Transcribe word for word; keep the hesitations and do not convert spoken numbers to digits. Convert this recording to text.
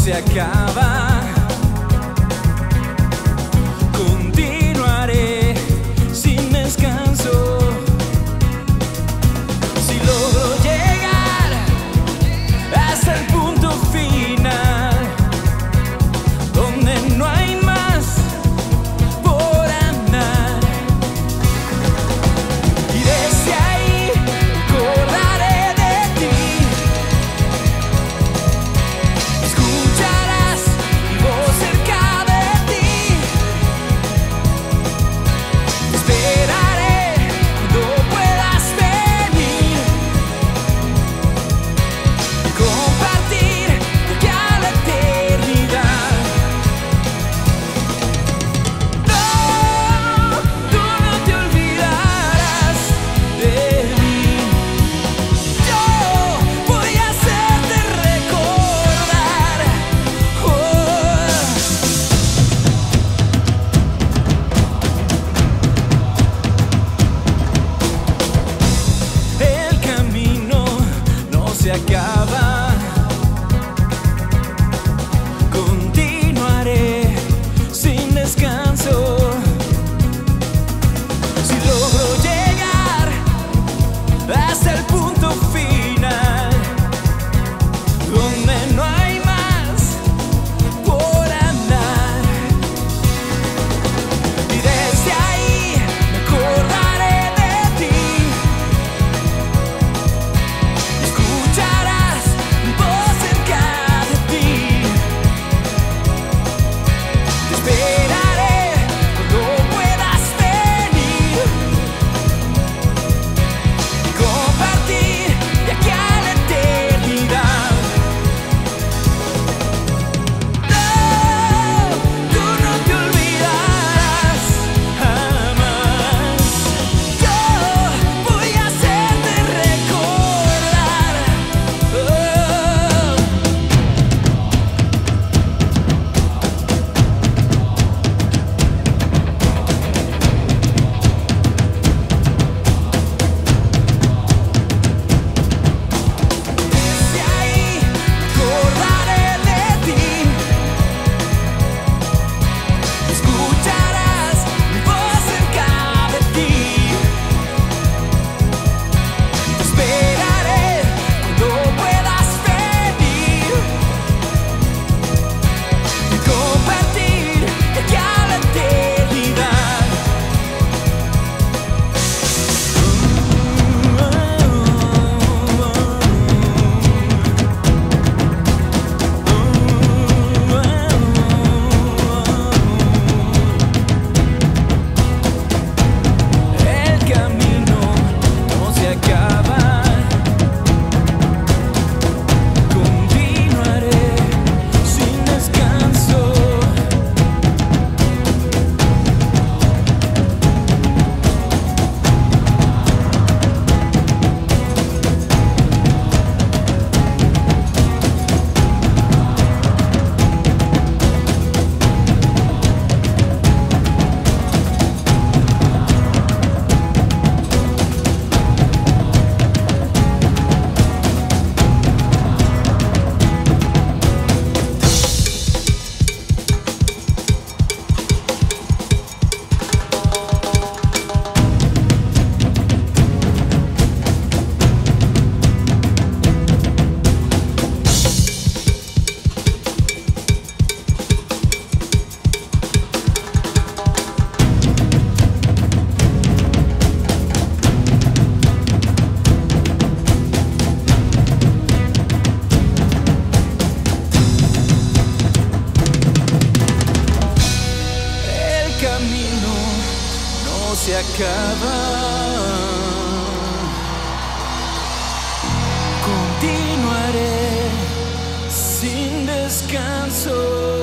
se acaba. Continuaré sin descanso. Si logro llegar hasta el punto final, donde no hay más por andar, y desde ahí me acordaré de ti. Escucharás mi voz cerca de ti. Te esperaré cuando puedas venir, compartir de aquí a la eternidad. No, tú no te olvidarás de mí. Yo voy a hacerte recordar. Oh. El camino no se acaba. Continuaré sin descanso. Si logro llegar hasta el punto final, donde no hay más por andar, y desde ahí me acordaré de ti. Escucharás mi voz cerca de ti. Te esperaré cuando puedas venir, compartir de aquí a la eternidad. No, tú no te olvidarás jamás. Yo voy a hacerte recordar. Oh. Desde ahí me acordaré de ti. Escucharás mi voz cerca de ti. Te esperaré cuando puedas venir, compartir de aquí a la eternidad. El camino no se acaba. Continuaré sin descanso. El camino no se acaba. Continuaré sin descanso.